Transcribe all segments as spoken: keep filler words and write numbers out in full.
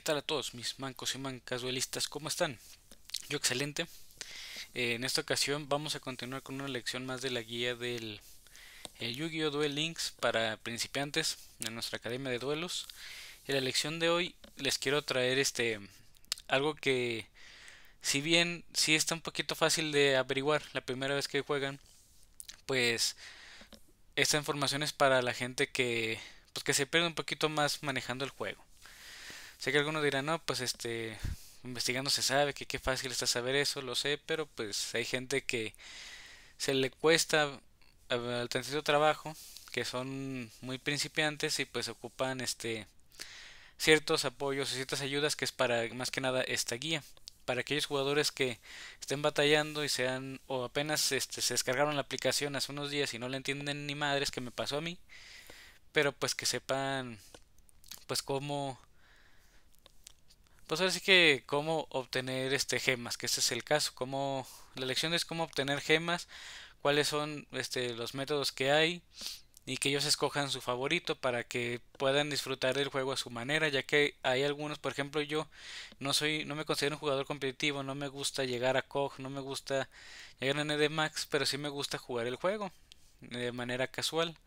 tal a todos mis mancos y mancas duelistas? ¿Cómo están? Yo excelente. Eh, en esta ocasión vamos a continuar con una lección más de la guía del el Yu-Gi-Oh! Duel Links para principiantes en nuestra academia de duelos. En la lección de hoy les quiero traer este algo que, si bien sí está un poquito fácil de averiguar la primera vez que juegan, pues esta información es para la gente que pues que se pierde un poquito más manejando el juego. Sé que algunos dirán, no, pues este, investigando se sabe que qué fácil está saber eso, lo sé, pero pues hay gente que se le cuesta al tantito trabajo, que son muy principiantes y pues ocupan este ciertos apoyos y ciertas ayudas que es para más que nada esta guía. Para aquellos jugadores que estén batallando y sean o apenas este, se descargaron la aplicación hace unos días y no la entienden ni madres, que me pasó a mí, pero pues que sepan pues cómo pues ahora sí que cómo obtener este gemas, que ese es el caso, cómo la lección es cómo obtener gemas, cuáles son este los métodos que hay y que ellos escojan su favorito para que puedan disfrutar del juego a su manera, ya que hay algunos, por ejemplo, yo no soy no me considero un jugador competitivo, no me gusta llegar a C O G, no me gusta llegar a N D Max, pero sí me gusta jugar el juego de manera casual.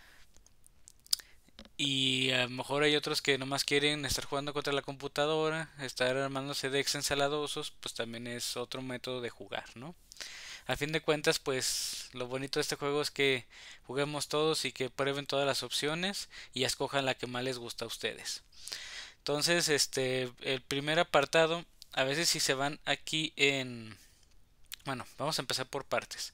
Y a lo mejor hay otros que nomás quieren estar jugando contra la computadora, estar armándose decks ensaladosos, pues también es otro método de jugar, ¿no? A fin de cuentas, pues lo bonito de este juego es que juguemos todos y que prueben todas las opciones y escojan la que más les gusta a ustedes. Entonces, este, el primer apartado, a veces si se van aquí en... Bueno, vamos a empezar por partes.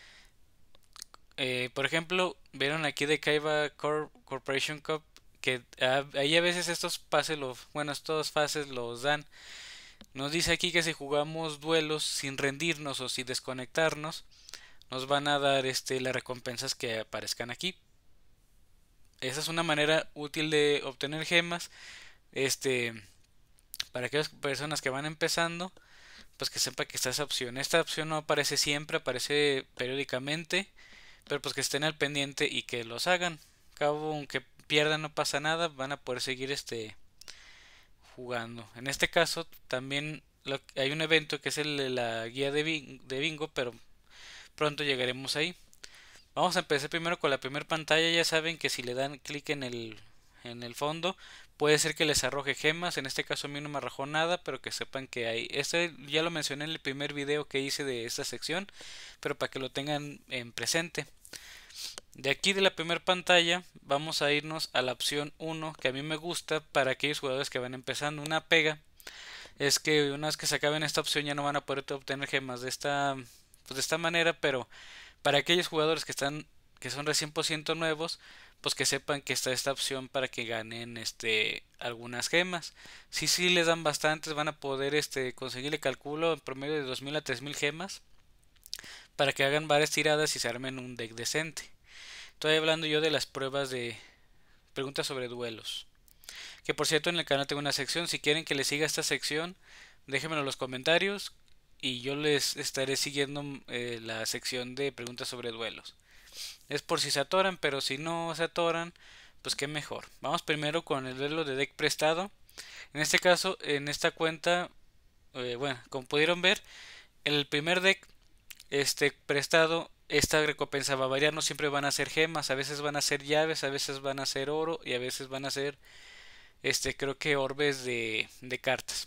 Eh, por ejemplo, vieron aquí de Kaiba Corp Corporation Cup que ah, ahí a veces estos pases, los, bueno, estos fases los dan. Nos dice aquí que si jugamos duelos sin rendirnos o sin desconectarnos, nos van a dar este las recompensas que aparezcan aquí. Esa es una manera útil de obtener gemas, este, para aquellas personas que van empezando, pues que sepa que está esa opción. Esta opción no aparece siempre, aparece periódicamente, pero pues que estén al pendiente y que los hagan. Cabo, aunque pierdan no pasa nada, van a poder seguir este jugando. En este caso también lo, hay un evento que es el de la guía de bingo, de bingo, pero pronto llegaremos ahí. Vamos a empezar primero con la primera pantalla. Ya saben que si le dan clic en el en el fondo puede ser que les arroje gemas. En este caso a mí no me arrojó nada, pero que sepan que hay. Este ya lo mencioné en el primer video que hice de esta sección, pero para que lo tengan en presente. De aquí de la primera pantalla vamos a irnos a la opción uno, que a mí me gusta para aquellos jugadores que van empezando. Una pega es que una vez que se acaben esta opción ya no van a poder obtener gemas de esta, pues de esta manera, pero para aquellos jugadores que están que son recién por ciento nuevos, pues que sepan que está esta opción para que ganen este algunas gemas. Si sí, sí les dan bastantes, van a poder este conseguirle calculo en promedio de dos mil a tres mil gemas para que hagan varias tiradas y se armen un deck decente. Estoy hablando yo de las pruebas de preguntas sobre duelos. Que por cierto en el canal tengo una sección. Si quieren que les siga esta sección, déjenmelo en los comentarios y yo les estaré siguiendo eh, la sección de preguntas sobre duelos. Es por si se atoran, pero si no se atoran, pues qué mejor. Vamos primero con el duelo de deck prestado. En este caso, en esta cuenta, eh, bueno, como pudieron ver, el primer deck este prestado, esta recompensa va a variar, no siempre van a ser gemas, a veces van a ser llaves, a veces van a ser oro y a veces van a ser este creo que orbes de, de cartas.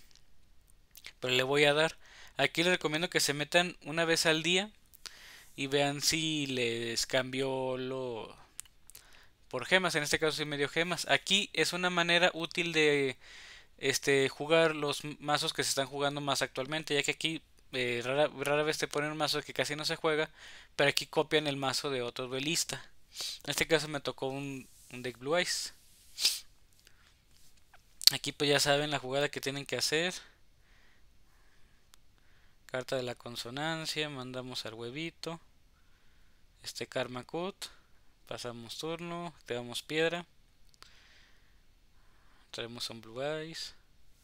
Pero le voy a dar. Aquí les recomiendo que se metan una vez al día y vean si les cambió lo por gemas, en este caso si me dio gemas. Aquí es una manera útil de este jugar los mazos que se están jugando más actualmente, ya que aquí eh, rara, rara vez te ponen un mazo que casi no se juega, pero aquí copian el mazo de otro duelista. En este caso me tocó un, un deck Blue Eyes. Aquí pues ya saben la jugada que tienen que hacer. Carta de la consonancia, mandamos al huevito. Este Karma Cut. Pasamos turno, activamos piedra. Traemos un Blue Eyes.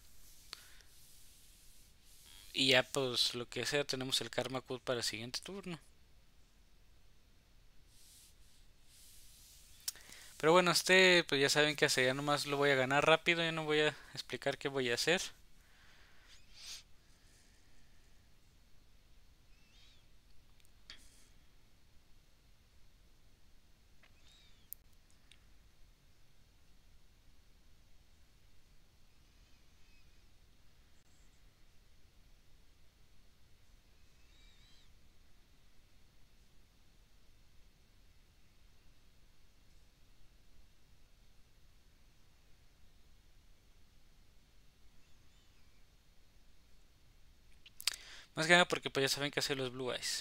Y ya pues lo que sea, tenemos el Karma Cut para el siguiente turno. Pero bueno, este pues ya saben qué hacer, ya nomás lo voy a ganar rápido, ya no voy a explicar qué voy a hacer. Más que nada porque pues ya saben qué hacer los Blue Eyes.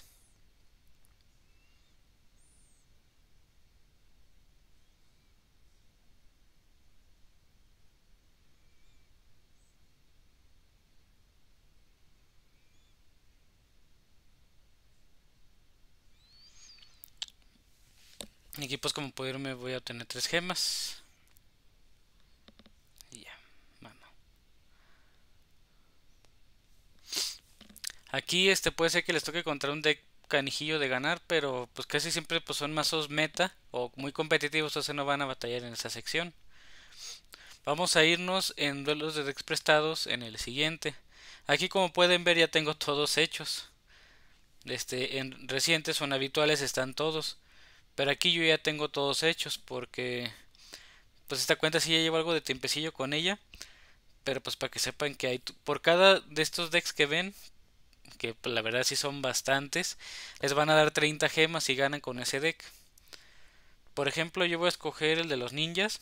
Y aquí pues como pudieron me voy a obtener tres gemas. Y ya, vamos. Aquí este puede ser que les toque contra un deck canijillo de ganar, pero pues casi siempre pues son mazos meta o muy competitivos, entonces no van a batallar en esa sección. Vamos a irnos en duelos de decks prestados en el siguiente. Aquí como pueden ver ya tengo todos hechos. Este, en recientes o en habituales están todos. Pero aquí yo ya tengo todos hechos porque pues esta cuenta sí ya llevo algo de tiempecillo con ella. Pero pues para que sepan que hay por cada de estos decks que ven, que pues, la verdad sí son bastantes, les van a dar treinta gemas si ganan con ese deck. Por ejemplo, yo voy a escoger el de los ninjas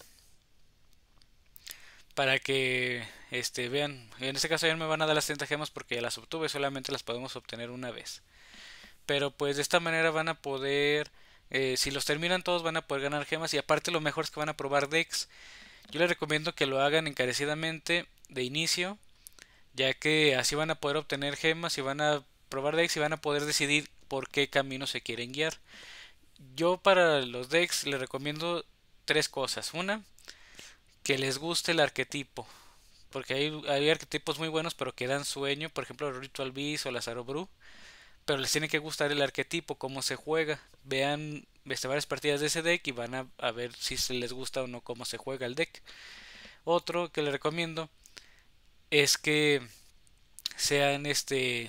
para que este vean, en este caso ya no me van a dar las treinta gemas porque ya las obtuve, solamente las podemos obtener una vez. Pero pues de esta manera van a poder, eh, si los terminan todos van a poder ganar gemas y aparte lo mejor es que van a probar decks. Yo les recomiendo que lo hagan encarecidamente de inicio, ya que así van a poder obtener gemas y van a probar decks y van a poder decidir por qué camino se quieren guiar. Yo para los decks les recomiendo tres cosas. Una, que les guste el arquetipo, porque hay, hay arquetipos muy buenos pero que dan sueño, por ejemplo Ritual Beast o Lazaro Brew, pero les tiene que gustar el arquetipo, cómo se juega. Vean este, varias partidas de ese deck y van a, a ver si se les gusta o no cómo se juega el deck. Otro que les recomiendo es que sean este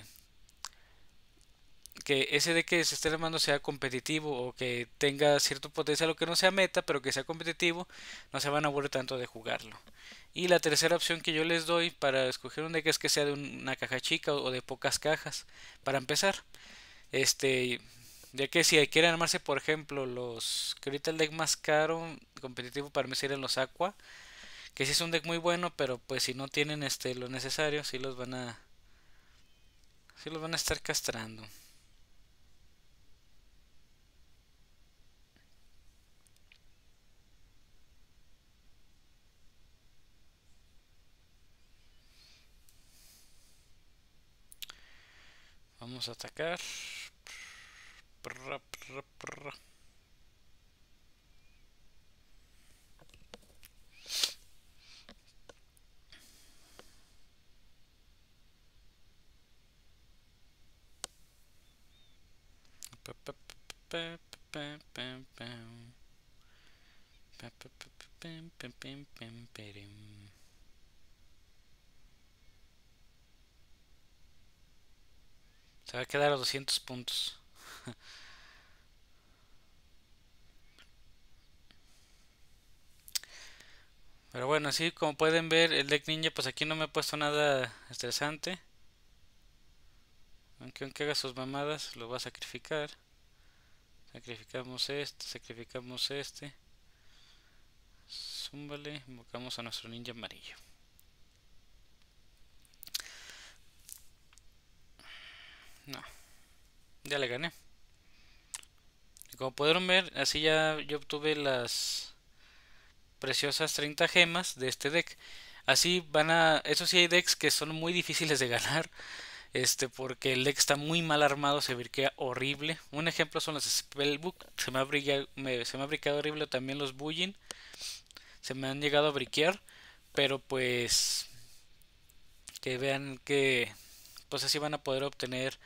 que ese deck que se esté armando sea competitivo o que tenga cierto potencial o que no sea meta, pero que sea competitivo, no se van a aburrir tanto de jugarlo. Y la tercera opción que yo les doy para escoger un deck es que sea de una caja chica o de pocas cajas, para empezar. Este, ya que si quieren armarse, por ejemplo, los que ahorita el deck más caro competitivo para mí serían los Aqua, que sí es un deck muy bueno, pero pues si no tienen este lo necesario, sí los van a sí los van a estar castrando. Vamos a atacar. Prr, prr, prr. Pa, pa, pa, pa, pa, pa, pa. Pa, pa, pa, pa, pam, pam, pam, pam, perim. Se va a quedar a doscientos puntos. Pero bueno, así como pueden ver, el deck ninja, pues aquí no me he puesto nada estresante. Aunque aunque haga sus mamadas, lo va a sacrificar. Sacrificamos este, sacrificamos este. Zúmbale, invocamos a nuestro ninja amarillo. No, ya le gané. Y como pudieron ver, así ya yo obtuve las preciosas treinta gemas de este deck. Así van a... Eso sí hay decks que son muy difíciles de ganar. Este, porque el deck está muy mal armado, se briquea horrible. Un ejemplo son los Spellbook. Se me ha briqueado, me, se me ha briqueado horrible también los Bullin. Se me han llegado a briquear. Pero pues... Que vean que... Pues así van a poder obtener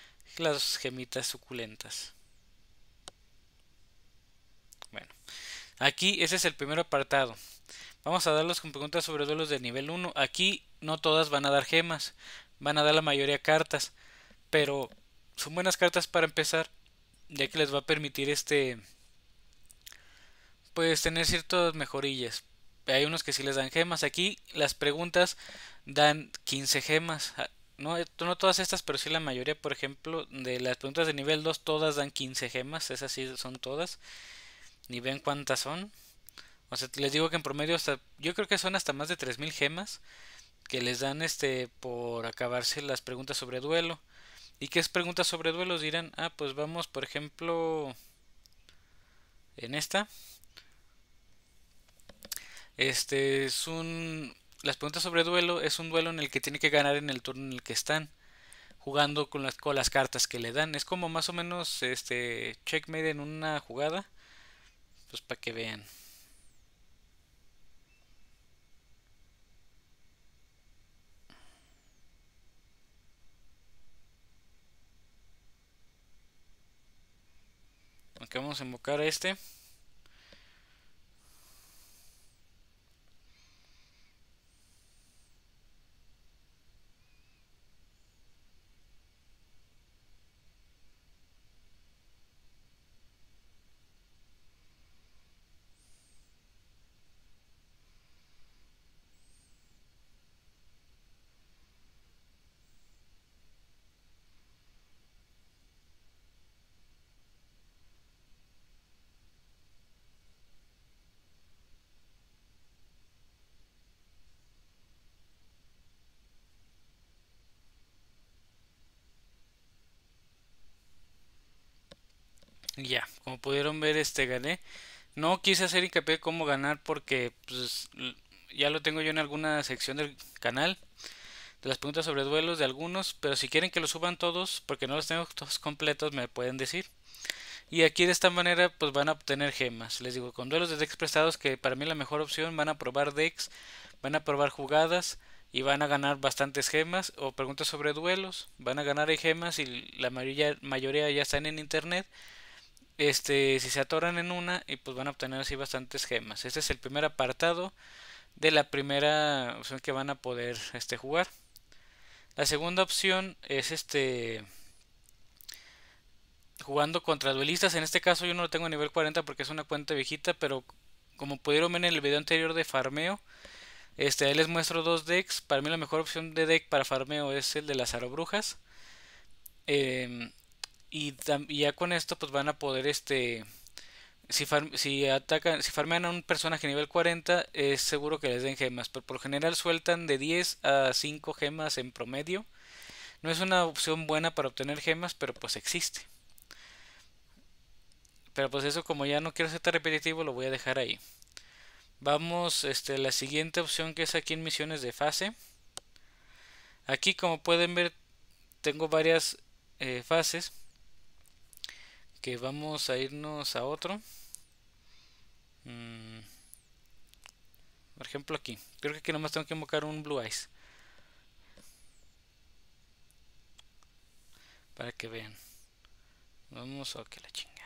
las gemitas suculentas. Bueno. Aquí ese es el primer apartado. Vamos a darlos con preguntas sobre duelos de nivel uno. Aquí no todas van a dar gemas, van a dar la mayoría cartas, pero son buenas cartas para empezar, ya que les va a permitir este pues tener ciertas mejorillas. Hay unos que sí les dan gemas. Aquí las preguntas dan quince gemas. Ah, No, no todas estas, pero sí la mayoría, por ejemplo, de las preguntas de nivel dos todas dan quince gemas. Esas sí son todas. Ni ven cuántas son. O sea, les digo que en promedio hasta, yo creo que son hasta más de tres mil gemas que les dan este por acabarse las preguntas sobre duelo. ¿Y qué es preguntas sobre duelos? Dirán, ah, pues vamos, por ejemplo, en esta. Este es un... Las preguntas sobre duelo es un duelo en el que tiene que ganar en el turno en el que están, jugando con las, con las cartas que le dan. Es como más o menos este checkmate en una jugada, pues para que vean. Ok, vamos a invocar a este. Y ya, como pudieron ver, este gané. No quise hacer hincapié cómo ganar porque pues, ya lo tengo yo en alguna sección del canal de las preguntas sobre duelos de algunos, pero si quieren que los suban todos, porque no los tengo todos completos, me pueden decir. Y aquí de esta manera pues van a obtener gemas. Les digo, con duelos de decks prestados, que para mí es la mejor opción, van a probar decks, van a probar jugadas y van a ganar bastantes gemas. O preguntas sobre duelos, van a ganar gemas y la mayoría, mayoría ya están en internet. Este, si se atoran en una y pues van a obtener así bastantes gemas. Este es el primer apartado de la primera opción que van a poder este, jugar. La segunda opción es este jugando contra duelistas. En este caso yo no lo tengo a nivel cuarenta porque es una cuenta viejita, pero como pudieron ver en el video anterior de farmeo, este, ahí les muestro dos decks. Para mí la mejor opción de deck para farmeo es el de las Arobrujas. Eh, y, y, ya con esto pues van a poder este si, far, si atacan si farmean a un personaje nivel cuarenta es seguro que les den gemas, pero por lo general sueltan de diez a cinco gemas en promedio. No es una opción buena para obtener gemas, pero pues existe. Pero pues eso, como ya no quiero ser tan repetitivo, lo voy a dejar ahí. Vamos, este, la siguiente opción, que es aquí en misiones de fase. Aquí, como pueden ver, tengo varias eh, fases. Que vamos a irnos a otro. Mm, por ejemplo aquí. Creo que aquí nomás tengo que invocar un Blue Eyes. Para que vean. Vamos, ok, la chingada.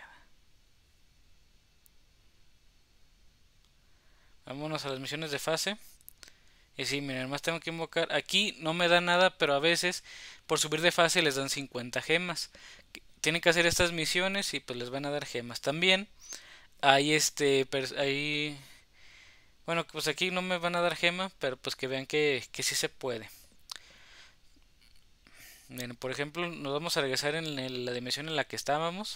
Vámonos a las misiones de fase. Y sí, miren, más tengo que invocar. Aquí no me da nada, pero a veces por subir de fase les dan cincuenta gemas. Tienen que hacer estas misiones y pues les van a dar gemas. También hay este, ahí, bueno, pues aquí no me van a dar gema, pero pues que vean que, que sí se puede. Miren, por ejemplo, nos vamos a regresar en el, la dimensión en la que estábamos.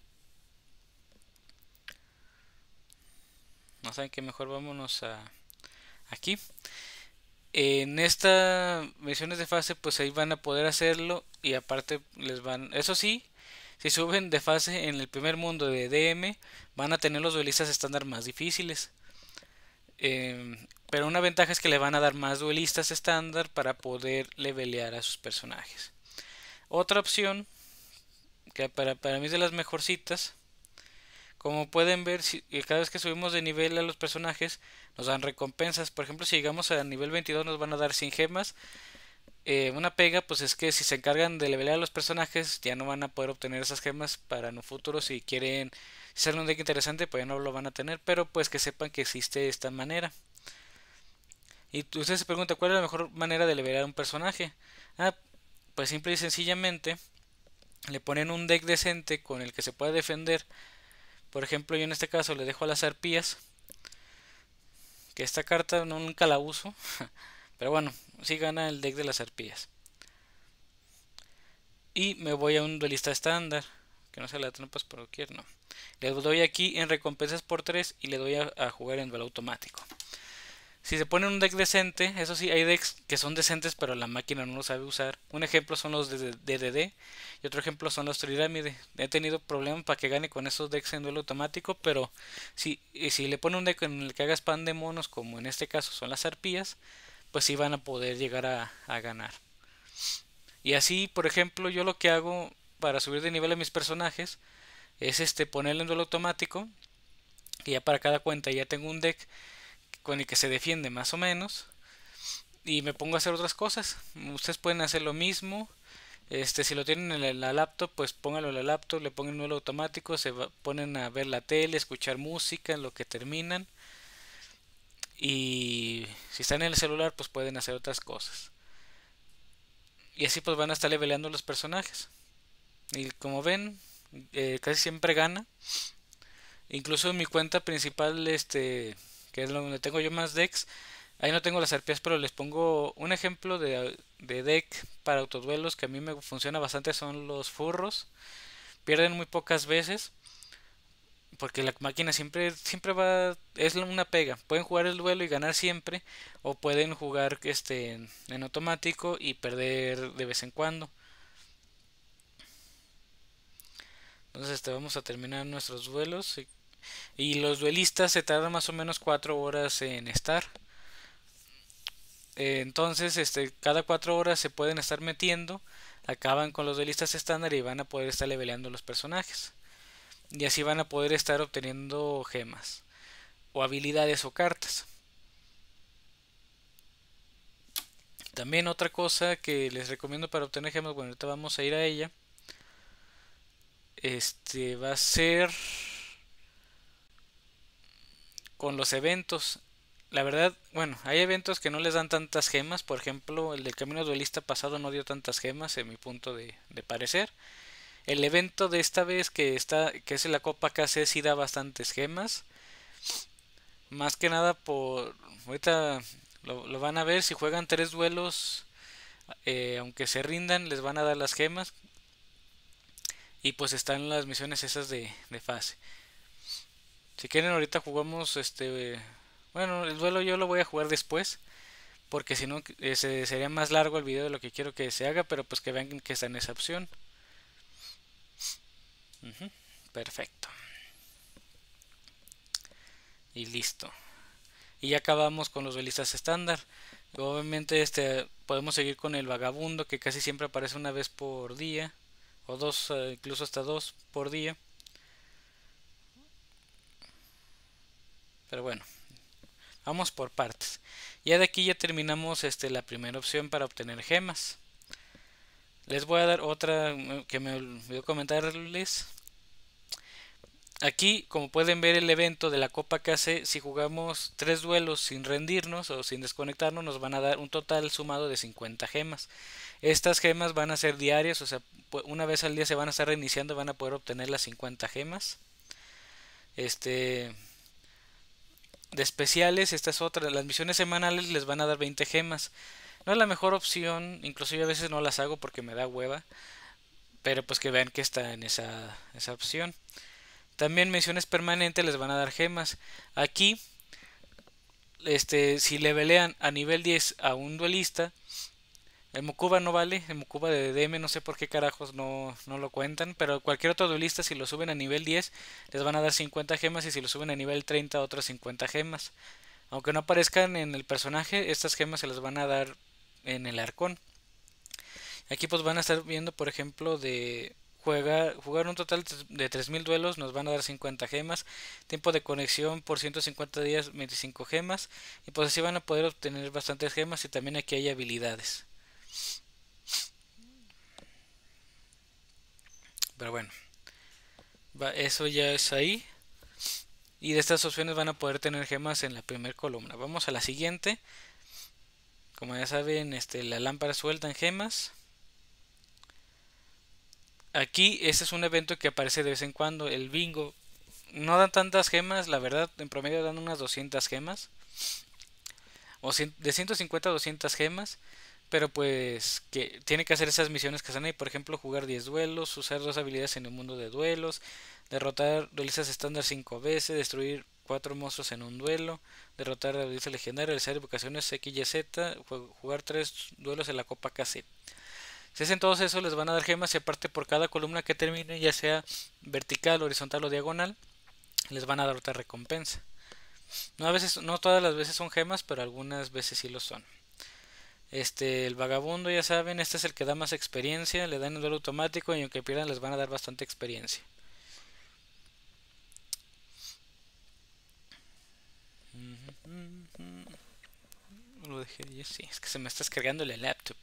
No saben que mejor vámonos a aquí. En esta misiones de fase pues ahí van a poder hacerlo y aparte les van, eso sí, si suben de fase en el primer mundo de D M van a tener los duelistas estándar más difíciles. Eh, pero una ventaja es que le van a dar más duelistas estándar para poder levelear a sus personajes. Otra opción que para, para mí es de las mejorcitas. Como pueden ver, si, cada vez que subimos de nivel a los personajes, nos dan recompensas. Por ejemplo, si llegamos a nivel veintidós nos van a dar cien gemas. Eh, una pega pues es que si se encargan de levelear a los personajes ya no van a poder obtener esas gemas para en un futuro. Si quieren hacer un deck interesante pues ya no lo van a tener, pero pues que sepan que existe esta manera. Y usted se pregunta cuál es la mejor manera de levelear a un personaje. Ah, pues simple y sencillamente le ponen un deck decente con el que se pueda defender. Por ejemplo, yo en este caso le dejo a las arpías, que esta carta no, nunca la uso, pero bueno, sí gana el deck de las arpías. Y me voy a un duelista estándar, que no sea la trampas por doquier, no. Le doy aquí en recompensas por tres y le doy a, a jugar en duelo automático. Si se pone un deck decente, eso sí, hay decks que son decentes pero la máquina no lo sabe usar. Un ejemplo son los de D D D y otro ejemplo son los Trirámide. He tenido problemas para que gane con esos decks en duelo automático, pero si, si le pone un deck en el que haga spam de monos, como en este caso son las arpías, pues sí van a poder llegar a, a ganar. Y así, por ejemplo, yo lo que hago para subir de nivel a mis personajes es este ponerle en duelo automático, que ya para cada cuenta ya tengo un deck con el que se defiende más o menos, y me pongo a hacer otras cosas. Ustedes pueden hacer lo mismo. Este, si lo tienen en la laptop, pues pónganlo en la laptop, le pongan duelo automático, se va, ponen a ver la tele, escuchar música en lo que terminan. Y si están en el celular, pues pueden hacer otras cosas. Y así pues van a estar leveleando los personajes. Y como ven, eh, casi siempre gana. Incluso en mi cuenta principal, este, que es donde tengo yo más decks, ahí no tengo las arpías, pero les pongo un ejemplo de, de deck para autoduelos que a mí me funciona bastante, son los furros. Pierden muy pocas veces, porque la máquina siempre, siempre va, es una pega. Pueden jugar el duelo y ganar siempre, o pueden jugar este en, en automático y perder de vez en cuando. Entonces este, vamos a terminar nuestros duelos. Y, y los duelistas se tardan más o menos cuatro horas en estar. Eh, entonces, este, cada cuatro horas se pueden estar metiendo, acaban con los duelistas estándar y van a poder estar leveleando los personajes. Y así van a poder estar obteniendo gemas, o habilidades o cartas. También otra cosa que les recomiendo para obtener gemas, bueno, ahorita vamos a ir a ella. Este va a ser con los eventos. La verdad, bueno, hay eventos que no les dan tantas gemas. Por ejemplo, el del camino duelista pasado no dio tantas gemas, en mi punto de, de parecer. El evento de esta vez que está, que es la Copa K C, sí da bastantes gemas. Más que nada por, ahorita lo, lo van a ver, si juegan tres duelos, eh, aunque se rindan, les van a dar las gemas. Y pues están las misiones esas de, de fase. Si quieren ahorita jugamos este, bueno, el duelo yo lo voy a jugar después, porque si no eh, sería más largo el video de lo que quiero que se haga, pero pues que vean que está en esa opción. Ujú, perfecto. Y listo. Y ya acabamos con los duelistas estándar. Obviamente este podemos seguir con el vagabundo, que casi siempre aparece una vez por día, o dos, eh, incluso hasta dos por día. Pero bueno, vamos por partes. Ya de aquí ya terminamos este la primera opción para obtener gemas. Les voy a dar otra que me olvidó comentarles. Aquí, como pueden ver, el evento de la Copa K C, si jugamos tres duelos sin rendirnos o sin desconectarnos, nos van a dar un total sumado de cincuenta gemas. Estas gemas van a ser diarias, o sea, una vez al día se van a estar reiniciando, van a poder obtener las cincuenta gemas. Este, de especiales, esta es otra. Las misiones semanales les van a dar veinte gemas. No es la mejor opción, incluso yo a veces no las hago porque me da hueva, pero pues que vean que está en esa, esa opción. También misiones permanentes les van a dar gemas. Aquí, este, si le levelean a nivel diez a un duelista, el Mokuba no vale, el Mokuba de D M no sé por qué carajos no, no lo cuentan, pero cualquier otro duelista si lo suben a nivel diez les van a dar cincuenta gemas y si lo suben a nivel treinta otras cincuenta gemas. Aunque no aparezcan en el personaje, estas gemas se las van a dar en el arcón. Aquí pues van a estar viendo, por ejemplo, de jugar, jugar un total de tres mil duelos, nos van a dar cincuenta gemas. Tiempo de conexión por ciento cincuenta días, veinticinco gemas. Y pues así van a poder obtener bastantes gemas y también aquí hay habilidades. Pero bueno, va, eso ya es ahí. Y de estas opciones van a poder tener gemas en la primera columna. Vamos a la siguiente. Como ya saben, este, la lámpara suelta en gemas. Aquí este es un evento que aparece de vez en cuando, el bingo. No dan tantas gemas, la verdad, en promedio dan unas doscientas gemas. O de ciento cincuenta a doscientas gemas. Pero pues que tiene que hacer esas misiones que están ahí. Por ejemplo, jugar diez duelos, usar dos habilidades en el mundo de duelos, derrotar duelistas estándar cinco veces, destruir cuatro monstruos en un duelo, derrotar a duelista legendario, realizar invocaciones X y Z, jugar tres duelos en la Copa K C. Si hacen todos eso les van a dar gemas y aparte por cada columna que termine, ya sea vertical, horizontal o diagonal, les van a dar otra recompensa. No, a veces, no todas las veces son gemas, pero algunas veces sí lo son. Este, el vagabundo, ya saben, este es el que da más experiencia, le dan el duelo automático y aunque pierdan les van a dar bastante experiencia. Lo dejé ya, sí, es que se me está descargando el laptop.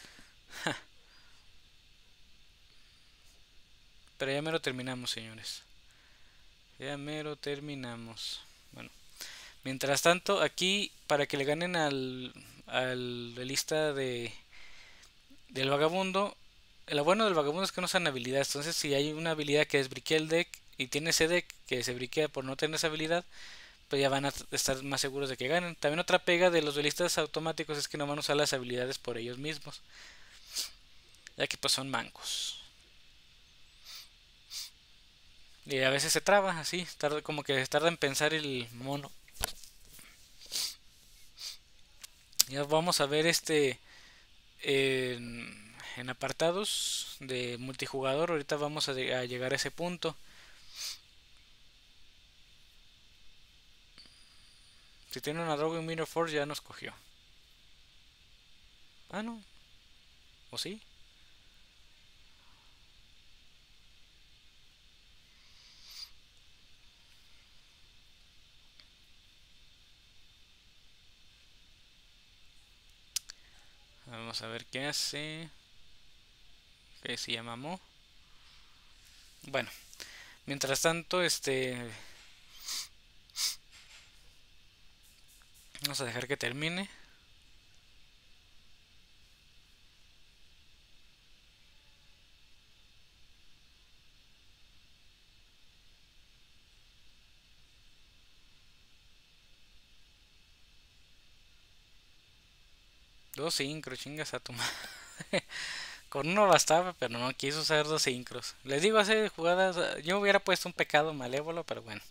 Pero ya mero terminamos, señores. Ya mero terminamos. Bueno, mientras tanto, aquí para que le ganen al, al lista de del vagabundo, lo bueno del vagabundo es que no usan habilidades. Entonces, si hay una habilidad que desbriquea el deck y tiene ese deck que se briquea por no tener esa habilidad, pues ya van a estar más seguros de que ganen. También otra pega de los duelistas automáticos es que no van a usar las habilidades por ellos mismos, ya que pues son mancos. Y a veces se traba así, tarda, como que tarda en pensar el mono. Ya vamos a ver este en, en apartados de multijugador. Ahorita vamos a, a llegar a ese punto. Si tiene una droga y un Mirror Force ya nos cogió. Ah, no. ¿O sí? Vamos a ver qué hace. Que se llama Mo. Bueno, mientras tanto, este. Vamos a dejar que termine. Dos sincros, chingas a tu madre. Con uno bastaba, pero no quiso usar dos sincros. Les digo, hace jugadas. Yo hubiera puesto un pecado malévolo, pero bueno.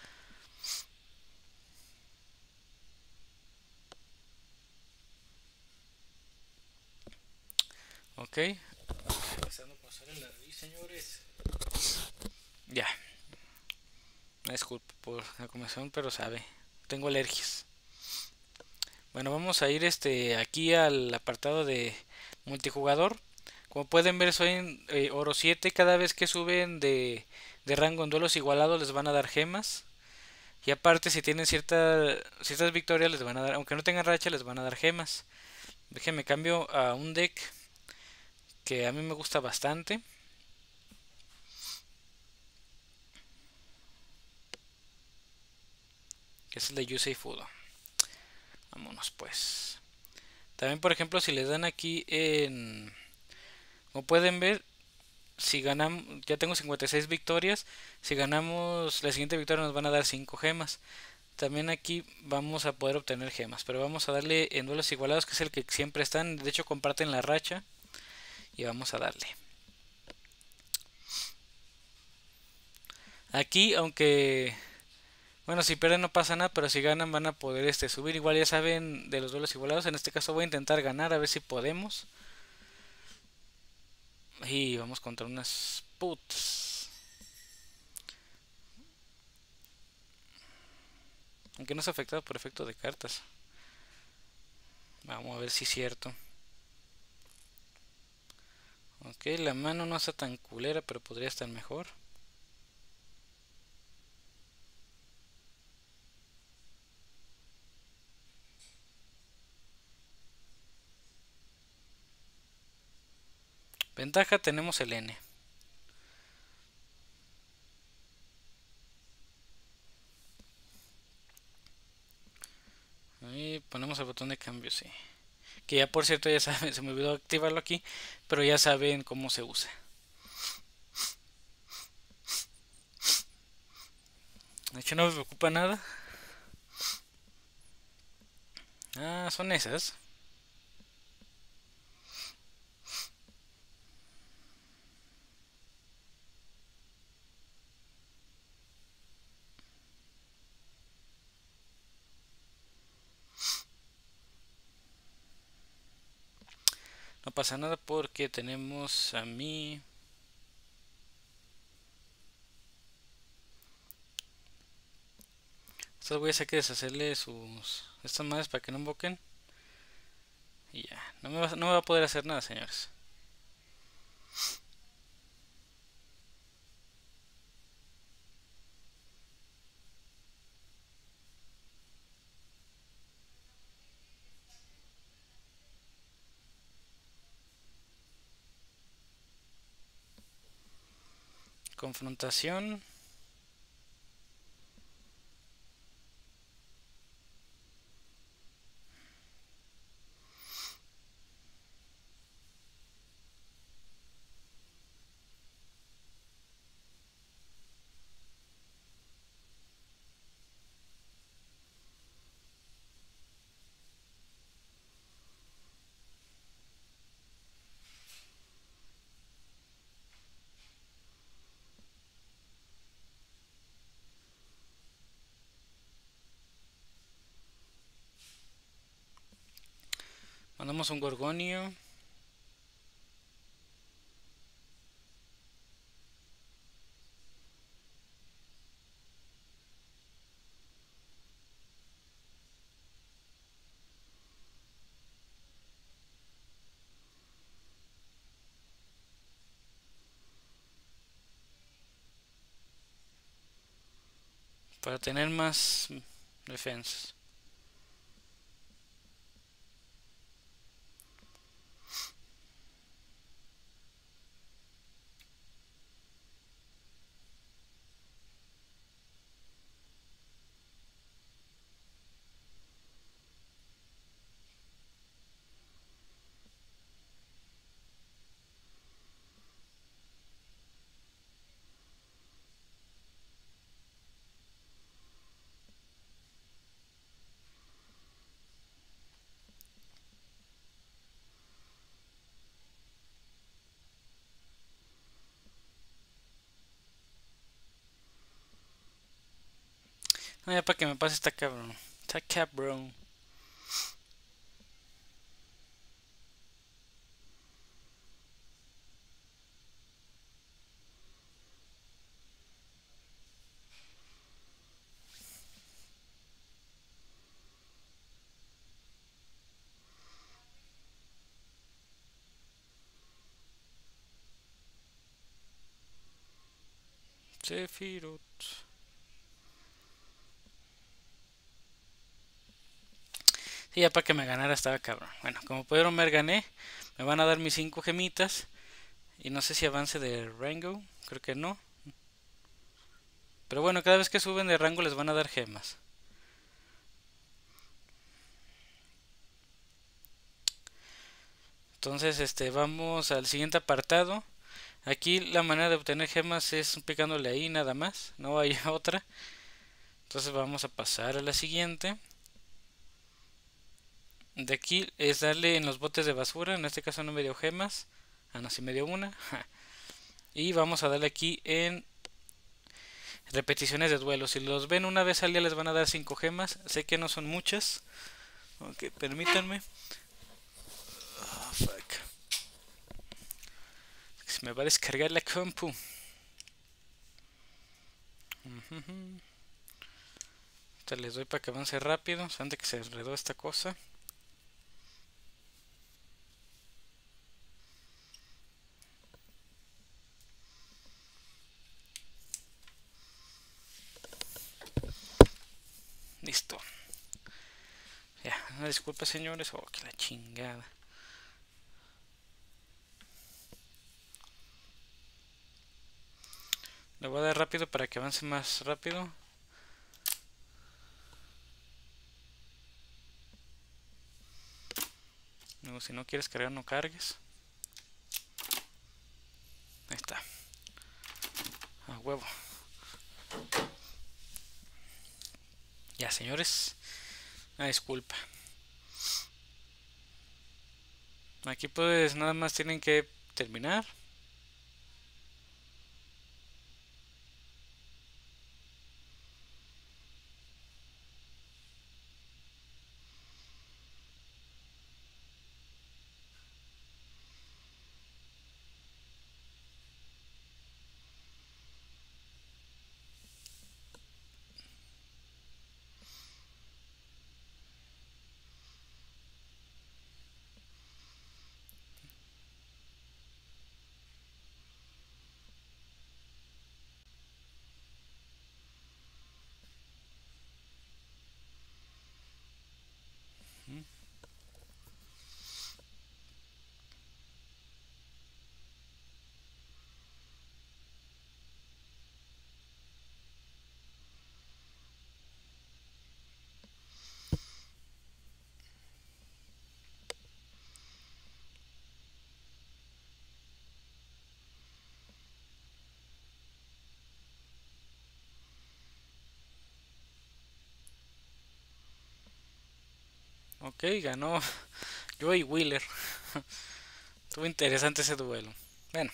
Ok. Empezando con sal en la nariz, señores. Ya. Me disculpo por la comezón, pero sabe. Tengo alergias. Bueno, vamos a ir este aquí al apartado de multijugador. Como pueden ver, soy en eh, oro siete. Cada vez que suben de, de rango en duelos igualados les van a dar gemas. Y aparte, si tienen cierta, ciertas victorias, les van a dar, aunque no tengan racha, les van a dar gemas. Déjenme cambio a un deck que a mí me gusta bastante. Que es el de Yusei Fudo. Vámonos pues. También, por ejemplo, si les dan aquí en... Como pueden ver, si ganamos, ya tengo cincuenta y seis victorias. Si ganamos la siguiente victoria nos van a dar cinco gemas. También aquí vamos a poder obtener gemas, pero vamos a darle en duelos igualados, que es el que siempre están. De hecho, comparten la racha. Y vamos a darle. Aquí, aunque... Bueno, si pierden no pasa nada, pero si ganan van a poder este subir. Igual ya saben de los duelos igualados. En este caso voy a intentar ganar, a ver si podemos. Y vamos contra unas putas. Aunque no es afectado por efecto de cartas. Vamos a ver si es cierto. Ok, la mano no está tan culera, pero podría estar mejor. Ventaja tenemos el N. Y ponemos el botón de cambio, sí. Que ya por cierto ya saben, se me olvidó activarlo aquí, pero ya saben cómo se usa. De hecho no me preocupa nada. Ah, son esas. No pasa nada porque tenemos a mí. Estas voy a hacer que deshacerle sus... estas madres para que no invoquen. Y ya, no me, va, no me va a poder hacer nada, señores. Confrontación. Mandamos un gorgonio. Para tener más defensas. No, ya para que me pase esta cabrón. Está cabrón. Sephiroth. Sí, ya para que me ganara estaba cabrón. Bueno, como pudieron ver, gané. Me van a dar mis cinco gemitas. Y no sé si avance de rango. Creo que no. Pero bueno, cada vez que suben de rango les van a dar gemas. Entonces, este, vamos al siguiente apartado. Aquí la manera de obtener gemas es picándole ahí nada más. No hay otra. Entonces vamos a pasar a la siguiente. De aquí es darle en los botes de basura. En este caso no me dio gemas. Ah, no, sí me dio una. Y vamos a darle aquí en repeticiones de duelo. Si los ven una vez al día les van a dar cinco gemas. Sé que no son muchas. Ok, permítanme. Oh, fuck. Se me va a descargar la compu. Uh-huh. Les doy para que avance rápido. Antes que se enredó esta cosa. Listo. Ya, una disculpa señores. Oh, que la chingada. Le voy a dar rápido para que avance más rápido. Luego, si no quieres cargar, no cargues. Ahí está. A huevo. Ya, señores. Una disculpa. Aquí pues nada más tienen que terminar. Ok, ganó Joey Wheeler. Estuvo interesante ese duelo. Bueno,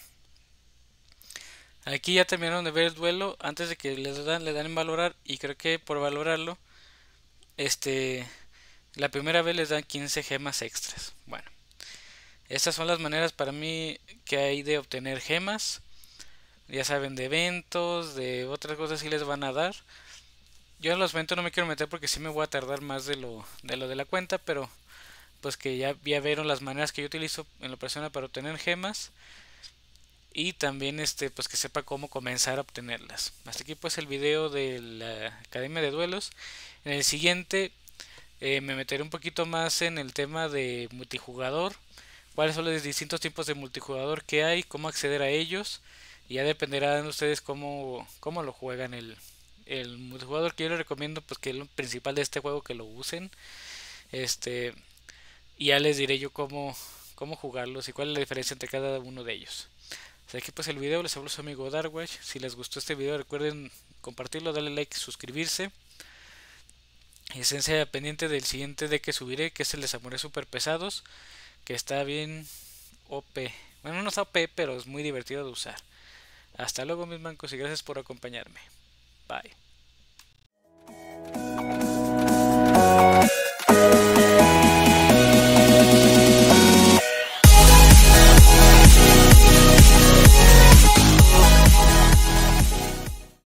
aquí ya terminaron de ver el duelo antes de que les dan, le dan en valorar. Y creo que por valorarlo, este, la primera vez les dan quince gemas extras. Bueno, estas son las maneras para mí que hay de obtener gemas. Ya saben, de eventos, de otras cosas sí les van a dar. Yo en los eventos no me quiero meter porque sí me voy a tardar más de lo de, lo de la cuenta, pero pues que ya, ya vieron las maneras que yo utilizo en lo personal para obtener gemas. Y también este pues que sepa cómo comenzar a obtenerlas. Hasta aquí pues el video de la Academia de Duelos. En el siguiente eh, me meteré un poquito más en el tema de multijugador, cuáles son los distintos tipos de multijugador que hay, cómo acceder a ellos, y ya dependerá de ustedes cómo, cómo lo juegan el, el multijugador que yo les recomiendo, pues que es lo principal de este juego, que lo usen. Este, y ya les diré yo cómo, cómo jugarlos y cuál es la diferencia entre cada uno de ellos. Hasta aquí pues el video, les habló su amigo Darkwash. Si les gustó este video recuerden compartirlo, darle like, suscribirse. Y estén pendiente del siguiente de que subiré, que es el de Samurai Super Pesados, que está bien O P. Bueno, no está O P, pero es muy divertido de usar. Hasta luego mis mancos y gracias por acompañarme. Bye.